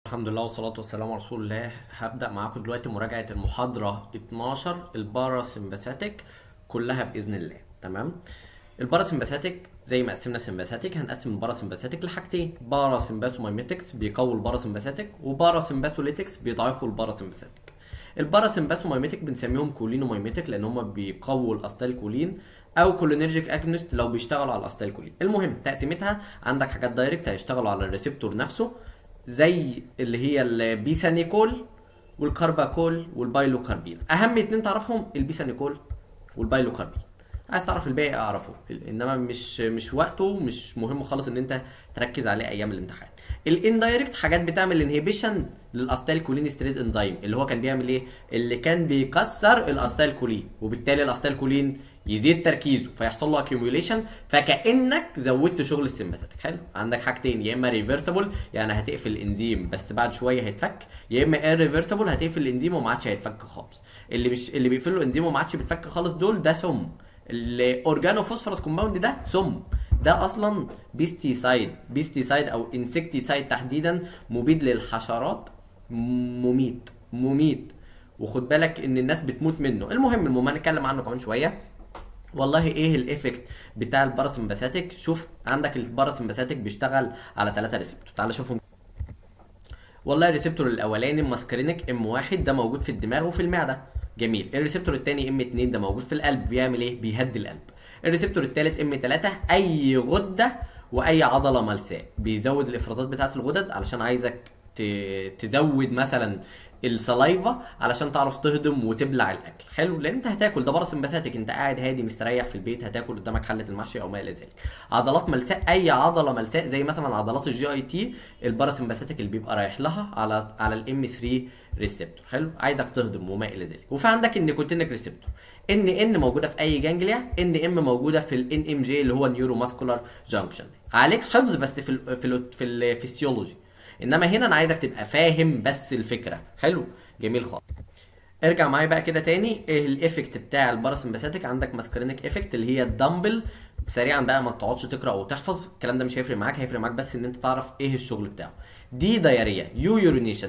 الحمد لله والصلاة والسلام على رسول الله. هبدأ معاكم دلوقتي مراجعة المحاضرة 12 الباراسمباثيك كلها بإذن الله. تمام. الباراسمباثيك زي ما قسمنا سمباثيك هنقسم الباراسمباثيك لحاجتين: باراسمباثومايميتكس بيقووا الباراسمباثيك، وباراسمباثوليتكس بيضعفوا الباراسمباثيك. الباراسمباثومايميتك بنسميهم كولينومايميتك لان هم بيقووا الاستايلكولين، او كولينرجيك اجونست لو بيشتغلوا على الاستايلكولين. المهم تقسيمتها: عندك حاجات دايركت هيشتغلوا على الريسبتور نفسه زي اللي هي البيسانيكول والكارباكول والبايلوكاربين. اهم اتنين تعرفهم البيسانيكول والبايلوكاربين. عايز تعرف الباقي اعرفه، انما مش وقته، مش مهم خالص ان انت تركز عليه ايام الامتحان. الاندايركت حاجات بتعمل انهيبيشن للاستايلكولين ستريز انزيم، اللي هو كان بيعمل ايه؟ اللي كان بيكسر الاستايلكولين، وبالتالي الاستايلكولين يزيد تركيزه فيحصل له اكيوميوليشن، فكانك زودت شغل السمباثيك. حلو. عندك حاجتين: يا اما ريفرسبل يعني هتقفل الانزيم بس بعد شويه هيتفك، يا اما ايرفيرسبل هتقفل الانزيم وما عادش هيتفك خالص. اللي بيقفل له الانزيم وما عادش بيتفك خالص دول ده سم. الاورجانو فوسفورس كومباوند ده سم، ده اصلا بيستيسايد او انسكتيسايد تحديدا، مبيد للحشرات، مميت. وخد بالك ان الناس بتموت منه. المهم هنتكلم عنه كمان شويه. والله ايه الايفكت بتاع الباراسمباثيك؟ شوف عندك الباراسمباثيك بيشتغل على 3 ريسبتور، تعال شوفهم. والله الريسبتور الاولاني ماسكرينيك M1 ده موجود في الدماغ وفي المعده. جميل. الريسبتور الثاني M2 ده موجود في القلب، بيعمل ايه؟ بيهدي القلب. الريسبتور الثالث M3 اي غده واي عضله ملساء، بيزود الافرازات بتاعه الغدد علشان عايزك تزود مثلا السلايفا علشان تعرف تهضم وتبلع الاكل. حلو. لان انت هتاكل، ده باراسمباثيك، انت قاعد هادي مستريح في البيت، هتاكل قدامك حله المحشي او ما الى ذلك. عضلات ملساء، اي عضله ملساء زي مثلا عضلات الGI-T، الباراسمباثيك اللي بيبقى رايح لها على الام 3 ريسبتور. حلو. عايزك تهضم وما الى ذلك. وفي عندك النيكوتينيك ريسبتور، ان موجوده في اي جانجليا، ام موجوده في الNMJ اللي هو النيورو ماسكولار جانكشن. عليك حفظ بس في الفسيولوجي، انما هنا انا عايزك تبقى فاهم بس الفكره. حلو. جميل خالص. ارجع معايا بقى كده تاني. ايه الايفكت بتاع الباراسمباثيك؟ عندك ماسكرينيك ايفكت اللي هي الدمبل. سريعا بقى، ما تقعدش تقرا او تحفظ الكلام ده، مش هيفرق معاك. هيفرق معاك بس ان انت تعرف ايه الشغل بتاعه. دي دايريا، يورينيشن،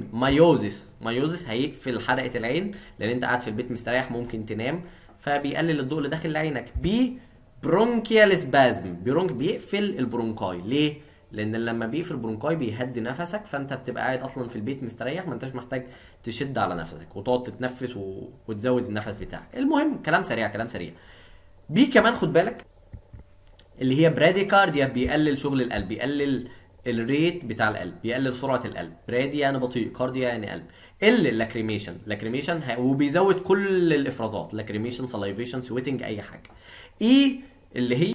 مايوزيس هيقفل حلقه العين لان انت قاعد في البيت مستريح، ممكن تنام فبيقلل الضوء اللي داخل لعينك. برونكيال سبازم، بيقفل البرونكاي. ليه؟ لان لما بيقفل البرونكاي بيهدي نفسك، فانت بتبقى قاعد اصلا في البيت مستريح، ما انتش محتاج تشد على نفسك وتقعد تتنفس وتزود النفس بتاعك. المهم كلام سريع. كمان خد بالك اللي هي براديكارديا، بيقلل شغل القلب، بيقلل الريت بتاع القلب، بيقلل سرعه القلب. برادي يعني بطيء، كارديا يعني قلب. لاكريميشن وبيزود كل الافرازات، لاكريميشن، سلايفيشن، سويتنج، اي حاجه. اللي هي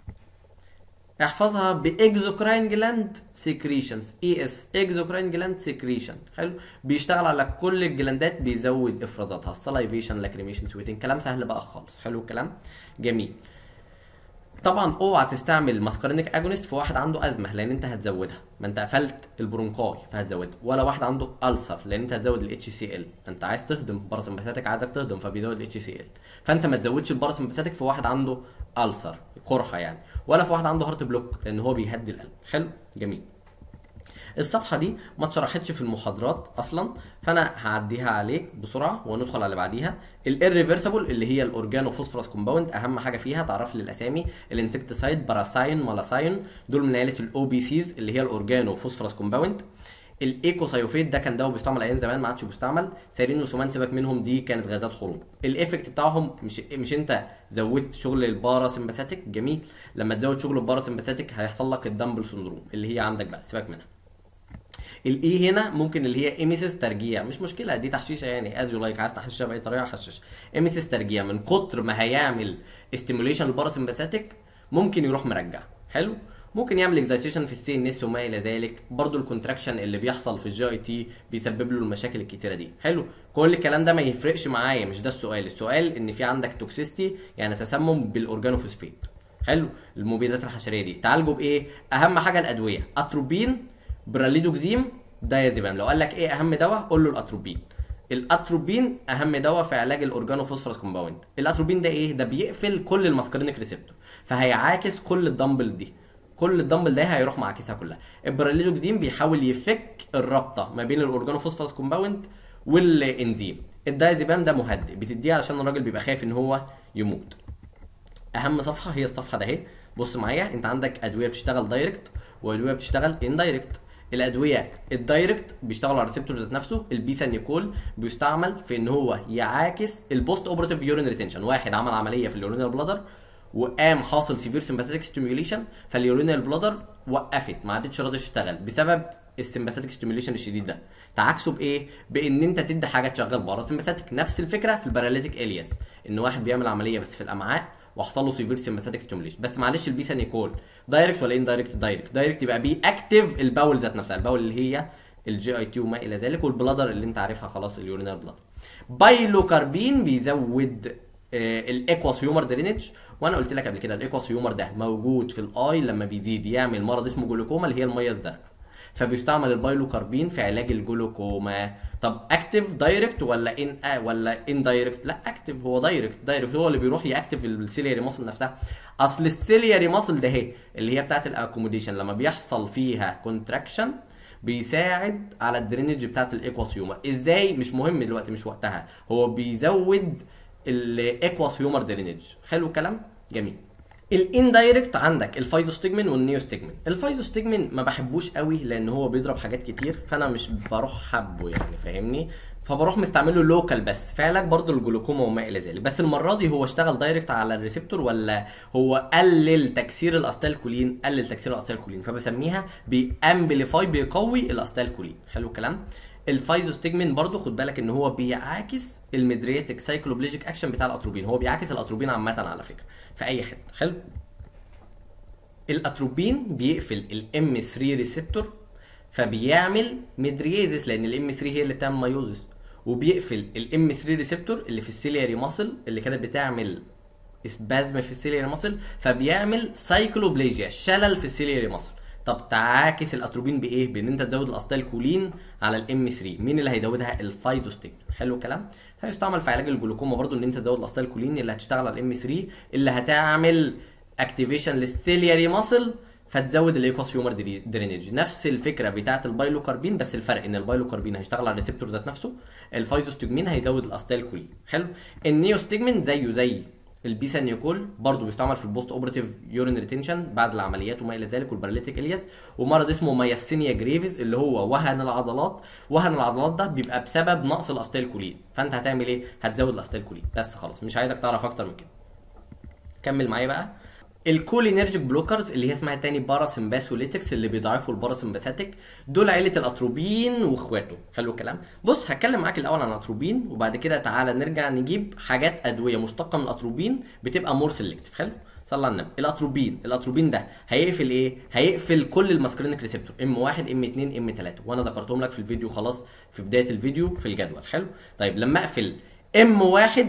احفظها باكزوكراين جلاند سكريشنز، اكزوكراين جلاند سكريشن. حلو. بيشتغل على كل الجلاندات، بيزود افرازاتها، السلايفيشن، لاكريميشن، سويتنج. كلام سهل بقى خالص. حلو الكلام. جميل. طبعا اوعى تستعمل ماسكارينيك اجونست في واحد عنده ازمه لان انت هتزودها، ما انت قفلت البرونكاي فهتزودها. ولا واحد عنده ألسر لان انت هتزود الHCl، انت عايز تهضم، باراسمباثيك عايزك تهضم فبيزود الHCl، فانت ما تزودش الباراسمباثيك في واحد عنده ألسر، قرحه يعني، ولا في واحد عنده هارت بلوك لان هو بيهدي القلب. حلو. جميل. الصفحه دي ما اتشرحتش في المحاضرات اصلا، فانا هعديها عليك بسرعه وندخل على اللي بعديها. الريفرسبل اللي هي الاورجانو فوسفورس كومباوند، اهم حاجه فيها تعرف لي الاسامي: الانسكتسايد، باراساين، مالاساين، دول من عيله الOBCs اللي هي الاورجانو فوسفورس كومباوند. الايكوسايوفيت ده كان دواء بيستعمل ايام زمان، ما عادش بيستعمل. سيرين وسومان سيبك منهم، دي كانت غازات حروب. الايفكت بتاعهم مش انت زودت شغل الباراسمباثيك. جميل. لما تزود شغل الباراسمباثيك هيحصل لك الدمبل سندروم اللي هي عندك بقى، سيبك منها. الاي هنا ممكن اللي هي ايميسيس ترجيع، مش مشكله، دي تحشيشه يعني، از يو لايك، عايز تحشيشها باي طريقه حشش. ايميسيس ترجيع من كتر ما هيعمل استيموليشن للباراسمباثيك ممكن يروح مرجع. حلو. ممكن يعمل اكزايتيشن في CNS وما الى ذلك. برضو الكونتراكشن اللي بيحصل في الGI-T بيسبب له المشاكل الكتيره دي. حلو. كل الكلام ده ما يفرقش معايا، مش ده السؤال ان في عندك توكسيستي يعني تسمم بالاورجانوفوسفيت. حلو. المبيدات الحشريه دي تعالجه بايه؟ اهم حاجه الادويه: اتروبين، براليدوكسيم، دايازيبام. لو قال لك ايه اهم دواء قول له الاتروبين اهم دواء في علاج الاورجانو فوسفورس كومباوند. الاتروبين ده ايه؟ ده بيقفل كل الماسكارينيك ريسبتور، فهيعاكس كل الدمبل دي، كل الدمبل ده هيروح معاكسها كلها. البراليزوكسين بيحاول يفك الرابطه ما بين الاورجانوفوسفورس كومباوند والانزيم. الدايزيبام ده مهدئ بتديه علشان الراجل بيبقى خايف ان هو يموت. اهم صفحه هي الصفحه ده اهي. بص معايا، انت عندك ادويه بتشتغل دايركت وادويه بتشتغل اندايركت. الادويه الدايركت بيشتغل على الريسبتور ذات نفسه. البيسانيكول بيستعمل في ان هو يعاكس البوست اوبراتيف يورين ريتنشن. واحد عمل عمليه في اليورينال بلادر وقام حاصل سيفير سمباثيك ستيميوليشن، فاليورينال بلادر وقفت ما عادتش راضيه تشتغل بسبب السمباثيك ستيميوليشن الشديد ده. تعاكسه بايه؟ بان انت تدي حاجه تشغل بره سمباثيك. نفس الفكره في الباراليتيك الياس، ان واحد بيعمل عمليه بس في الامعاء وحصل له سيفير سمباثيك ستيميوليشن. بس معلش البيسانيكول دايركت ولا اندايركت؟ دايركت. دايركت يبقى بيأكتيف الباول ذات نفسها، الباول اللي هي الجي اي تي وما الى ذلك، والبلادر اللي انت عارفها خلاص اليورينال بلادر. بايلوكاربين بيزود الايكواس هيومر درينج. وانا قلت لك قبل كده الايكواس هيومر ده موجود في الاي لما بيزيد يعمل مرض اسمه جلوكوما اللي هي الميه الزرقاء، فبيستعمل البايلوكاربين في علاج الجلوكوما. طب اكتف دايركت ولا ان دايركت؟ لا اكتف، هو دايركت. دايركت هو اللي بيروح ياكتف السيلياري ماسل نفسها. اصل السيلياري ماسل ده هي اللي هي بتاعت الاكوموديشن، لما بيحصل فيها كونتراكشن بيساعد على الدرينج بتاعت الايكواس هيومر. ازاي؟ مش مهم دلوقتي، مش وقتها. هو بيزود الايكواس هيومر درينج. حلو الكلام؟ جميل. الاندايركت عندك الفايزوستيجمين والنيوستيجمين. الفايزوستيجمين ما بحبوش قوي لان هو بيضرب حاجات كتير، فانا مش بروح حبه يعني، فاهمني؟ فبروح مستعمله لوكال بس في علاج برضه الجلوكوما وما الى ذلك. بس المره دي هو اشتغل دايركت على الريسبتور ولا هو قلل تكسير الاستالكولين؟ قلل تكسير الاستالكولين، فبسميها بيامبليفاي، بيقوي الاستالكولين. حلو الكلام؟ الفايزوستيجمين برضو خد بالك ان هو بيعاكس الميدرياتيك سايكلوبليجيك اكشن بتاع الاتروبين. هو بيعاكس الاتروبين عامه على فكره في اي حته. حلو. الاتروبين بيقفل الام 3 ريسبتور فبيعمل ميدريازيس، لان الام 3 هي اللي بتعمل مايوزيس، وبيقفل الام 3 ريسبتور اللي في السيلياري ماسل اللي كانت بتعمل اسبازم في السيلياري ماسل، فبيعمل سايكلوبليجيا، شلل في السيلياري ماسل. طب تعاكس الاتروبين بايه؟ بان انت تزود الاستالكولين على الام 3. مين اللي هيزودها؟ الفايزوستيجمين. حلو الكلام؟ هيستعمل في علاج الجلوكوما برضو ان انت تزود الاستالكولين اللي هتشتغل على الام 3 اللي هتعمل اكتيفيشن للسيلياري ماسل فتزود الايكوس هيومر درينج. نفس الفكره بتاعه البايلوكاربين، بس الفرق ان البايلوكاربين هيشتغل على الريسبتور ذات نفسه، الفايزوستيجمين هيزود الاستالكولين. حلو. النيوستيجمين زيه زي البيسانيكول برضه بيستعمل في البوست اوبراتيف يورين ريتنشن بعد العمليات وما الى ذلك، والباراليتيك الياس، ومرض اسمه ماياسينيا جريفيز اللي هو وهن العضلات. وهن العضلات ده بيبقى بسبب نقص الاستالكولين، فانت هتعمل ايه؟ هتزود الاستالكولين بس خلاص، مش عايزك تعرف اكتر من كده. كمل معايا بقى. الكولينرجيك بلوكرز اللي هي اسمها تاني باراسمباثوليتكس اللي بيضعفوا الباراسمباثيك، دول عيله الاتروبين واخواته. حلو الكلام؟ بص هتكلم معاك الاول عن الاتروبين وبعد كده تعالى نرجع نجيب حاجات ادويه مشتقه من الاتروبين بتبقى مور سيلكتيف. حلو؟ صلى على النبي. الاتروبين ده هيقفل ايه؟ هيقفل كل الماسكرينيك ريسبتور ام 1 ام 2 ام 3، وانا ذكرتهم لك في الفيديو خلاص في بدايه الفيديو في الجدول. حلو؟ طيب لما اقفل ام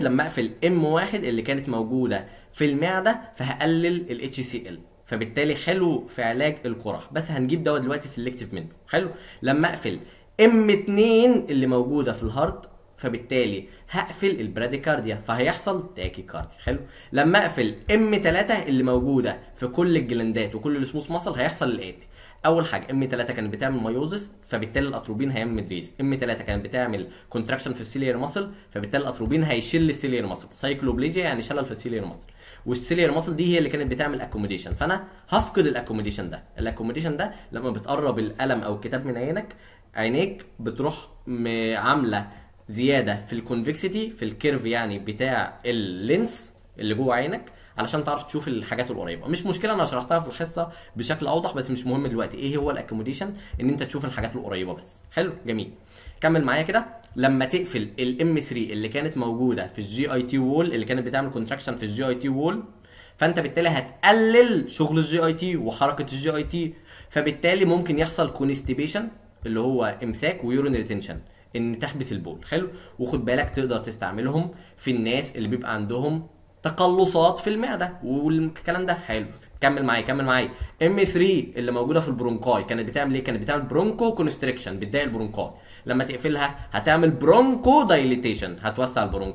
واحد اللي كانت موجوده في المعده فهقلل الاتش سي ال، فبالتالي حلو في علاج القرح، بس هنجيب دواء دلوقتي سيلكتيف منه. حلو. لما اقفل ام 2 اللي موجوده في الهارت فبالتالي هقفل البراديكارديا فهيحصل تاكيكارديا. حلو. لما اقفل ام 3 اللي موجوده في كل الجلندات وكل السموث ماسل هيحصل الاتي. اول حاجه ام 3 كانت بتعمل مايوزس فبالتالي الاتروبين هيعمل ميدريز. ام 3 كانت بتعمل كونتراكشن في السيليار ماسل فبالتالي الاتروبين هيشل السيليار ماسل. سايكلوبليجيا يعني شلل في السيليار ماسل، والسيليار ماسل دي هي اللي كانت بتعمل اكوموديشن، فانا هفقد الاكوموديشن ده. الاكوموديشن ده لما بتقرب القلم او الكتاب من عينيك بتروح عامله زياده في الكونفكسيتي في الكيرف يعني بتاع اللينس اللي جوه عينك علشان تعرف تشوف الحاجات القريبه. مش مشكله، انا شرحتها في الحصه بشكل اوضح بس مش مهم دلوقتي. ايه هو الاكوموديشن؟ ان انت تشوف الحاجات القريبه بس. حلو جميل. كمل معايا كده. لما تقفل الام 3 اللي كانت موجوده في الجي اي تي وول اللي كانت بتعمل كونتراكشن في الجي اي تي وول، فانت بالتالي هتقلل شغل الجي اي تي وحركه الجي اي تي، فبالتالي ممكن يحصل كونستيبيشن اللي هو امساك ويورين ريتنشن، ان تحبس البول. حلو. وخد بالك تقدر تستعملهم في الناس اللي بيبقى عندهم تقلصات في المعده والكلام ده. حلو. كمل معايا. ام 3 اللي موجوده في البرونكاي كانت بتعمل ايه؟ كانت بتعمل برونكو كونستريكشن، بتضايق البرونكاي. لما تقفلها هتعمل برونكو دايليتيشن، هتوسع البرونكاي.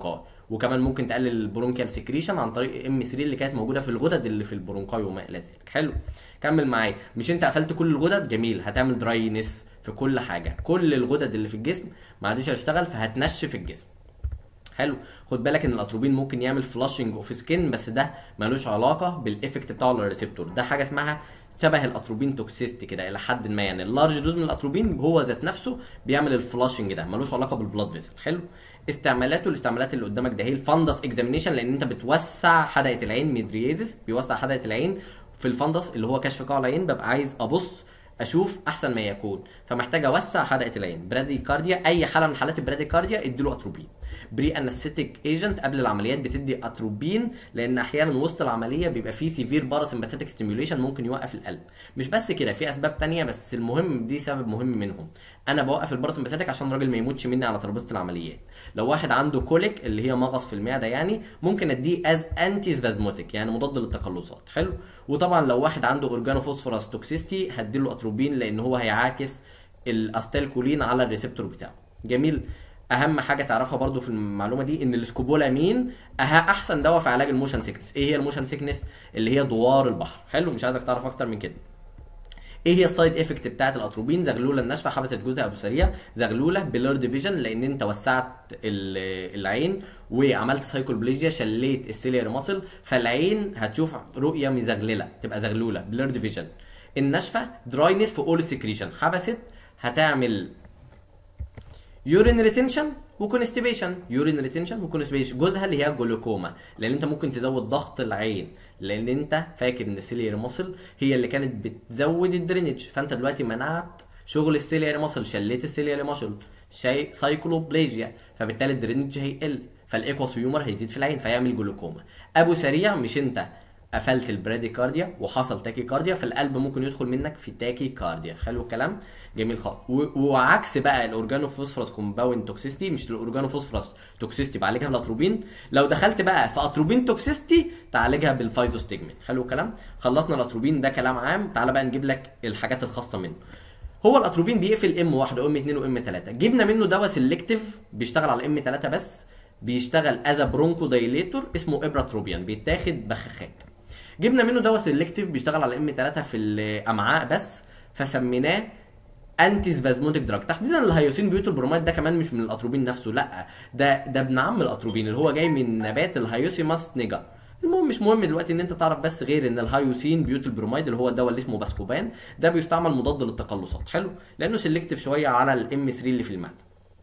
وكمان ممكن تقلل البرونكيال سكريشن عن طريق ام 3 اللي كانت موجوده في الغدد اللي في البرونكاي وما الى ذلك. حلو، كمل معايا. مش انت قفلت كل الغدد؟ جميل، هتعمل دراينس في كل حاجه، كل الغدد اللي في الجسم ما عادش هتشتغل فهتنشف الجسم. حلو، خد بالك ان الاتروبين ممكن يعمل فلاشنج اوف سكين، بس ده ملوش علاقه بالافكت بتاع الريسبتور، ده حاجه اسمها شبه الاتروبين توكسيستي كده الى حد ما، يعني اللارج دوز من الاتروبين هو ذات نفسه بيعمل الفلاشنج ده، ملوش علاقه بالبلاد فيسل. حلو، استعمالاته الاستعمالات اللي قدامك ده هي الفندس اكزامينيشن، لان انت بتوسع حدقه العين، ميدريازيس بيوسع حدقه العين في الفندس اللي هو كشف قاع العين، ببقى عايز ابص اشوف احسن ما يكون، فمحتاج اوسع حدقه العين. براديكارديا، اي حاله من حالات البراديكارديا اديله اتروبين. بري انستيك ايجنت، قبل العمليات بتدي اتروبين، لان احيانا وسط العمليه بيبقى فيه سيفير باراسمباثيك ستيميوليشن ممكن يوقف القلب. مش بس كده، في اسباب تانية، بس المهم دي سبب مهم منهم. انا بوقف الباراسمباثيك عشان الراجل ما يموتش مني على ترابيزه العمليات. لو واحد عنده كوليك اللي هي مغص في المعده يعني، ممكن اديه از انتي سبازموتيك يعني مضاد للتقلصات. حلو، وطبعا لو واحد عنده اورجانو فوسفورس توكسيستي هديله اتروبين، لان هو هيعاكس الاستالكولين على الريسبتور بتاعه. جميل. اهم حاجه تعرفها برضو في المعلومه دي ان الاسكوبولامين احسن دواء في علاج الموشن سيكنس. ايه هي الموشن سيكنس؟ اللي هي دوار البحر. حلو، مش عايزك تعرف اكتر من كده. ايه هي السايد افكت بتاعت الاتروبين؟ زغلوله الناشفه، حبست جزء ابو سريع، زغلوله بلور ديفيجن لان انت وسعت العين وعملت سايكولبليجيا، شليت السيليار ماسل، فالعين هتشوف رؤيه مزغلله تبقى زغلوله بلور ديفيجن. الناشفه دراينس في اول سكريشن، حبست هتعمل يورين ريتنشن وكونستيبيشن. يورين ريتنشن وكونستيبيشن جوزها اللي هي جلوكوما، لان انت ممكن تزود ضغط العين، لان انت فاكر ان السيلياري ماسل هي اللي كانت بتزود الدرينج، فانت دلوقتي منعت شغل السيلياري ماسل، شليت السيلياري ماسل، سايكلوبليجيا، فبالتالي الدرينج هيقل، فالايكوس هيومر هيزيد في العين فيعمل جلوكوما. ابو سريع، مش انت قفلت البراديكارديا وحصل تاكيكارديا، فالقلب ممكن يدخل منك في تاكيكارديا. حلو الكلام، جميل خالص. وعكس بقى الاورجانو فوسفورس كومباوند توكسيستي، مش الاورجانو فوسفورس توكسيستي بعالجها بالاتروبين، لو دخلت بقى في اتروبين توكسيستي تعالجها بالفايزوستيجمين. حلو الكلام، خلصنا الاتروبين ده كلام عام، تعالى بقى نجيب لك الحاجات الخاصه منه. هو الاتروبين بيقفل ام 1 وام 2 وام 3، جبنا منه دواء سيلكتيف بيشتغل على ام 3 بس، بيشتغل از برونكو دايليتور اسمه ابراتروبيان، بيتاخد بخاخات. جبنا منه دواء سيلكتيف بيشتغل على ام 3 في الامعاء بس، فسميناه انتي سبازموتيك دراج. تحديدا الهيوسين بيوتل بروميد ده كمان مش من الاتروبين نفسه، لا ده ابن عم الاتروبين اللي هو جاي من نبات الهيوسيماس نيجا. المهم مش مهم دلوقتي ان انت تعرف، بس غير ان الهيوسين بيوتل بروميد اللي هو الدواء اللي اسمه باسكوبان ده بيستعمل مضاد للتقلصات. حلو، لانه سيلكتيف شويه على الام 3 اللي في المعده.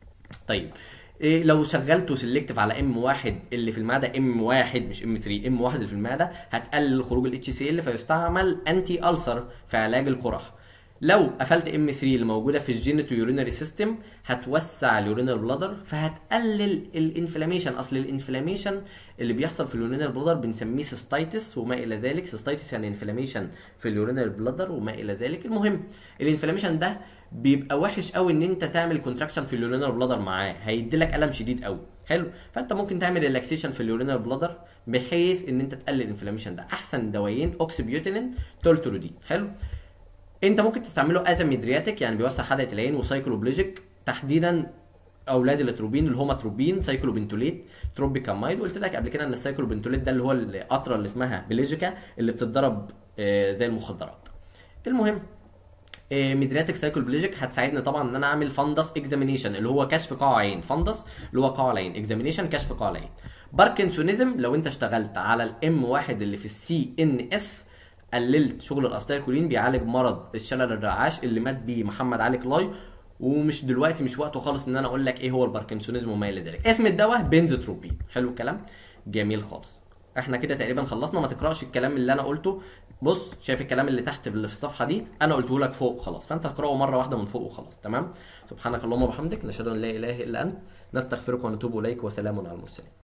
طيب إيه لو شغلته سيلكتيف على ام 1 اللي في المعده، ام 1 مش ام 3، ام 1 اللي في المعده، هتقلل خروج الاتش سي ال فيستعمل انتي ألسر في علاج القرح. لو قفلت ام 3 اللي موجوده في الجينيتو يورينري سيستم هتوسع اليورينال بلادر فهتقلل الانفلاميشن. اصل الانفلاميشن اللي بيحصل في اليورينال بلادر بنسميه سيستايتس وما الى ذلك، سيستايتس يعني انفلاميشن في اليورينال بلادر وما الى ذلك. المهم الانفلاميشن ده بيبقى وحش قوي ان انت تعمل كونتراكشن في اليورينال بلادر معاه، هيديلك الم شديد قوي. حلو، فانت ممكن تعمل ريلاكسيشن في اليورينال بلادر بحيث ان انت تقلل الانفلاميشن ده. احسن دوايين اوكسبيوتيلين تولترودين. حلو، انت ممكن تستعمله از ميدرياتيك يعني بيوسع حدقه العين، وسايكلوبليجيك تحديدا اولاد الاتروبين اللي هما تروبين، سايكلوبنتوليت، تروبيكامايد. وقلت لك قبل كده ان السايكلوبنتوليت ده اللي هو القطره اللي اسمها بليجيكا اللي بتتضرب زي المخدرات. المهم ميدرياتيك سايكلوبليجيك هتساعدني طبعا ان انا اعمل فندس اكزامينيشن اللي هو كشف قاع عين، فندس اللي هو قاع العين، اكزامينيشن كشف قاع العين. باركنسونيزم لو انت اشتغلت على الام 1 اللي في السي ان اس قللت شغل الاستايكولين، بيعالج مرض الشلل الرعاش اللي مات بيه محمد علي كلاي. ومش دلوقتي مش وقته خالص ان انا اقول لك ايه هو الباركنسونيزم وما الى ذلك. اسم الدواء بنزوتروبين. حلو الكلام، جميل خالص. احنا كده تقريبا خلصنا، ما تقراش الكلام اللي انا قلته. بص شايف الكلام اللي تحت اللي في الصفحه دي انا قلته لك فوق خلاص، فانت اقراه مره واحده من فوق وخلاص. تمام، سبحانك اللهم وبحمدك نشهد ان لا اله الا انت نستغفرك ونتوب اليك، وسلام على المرسلين.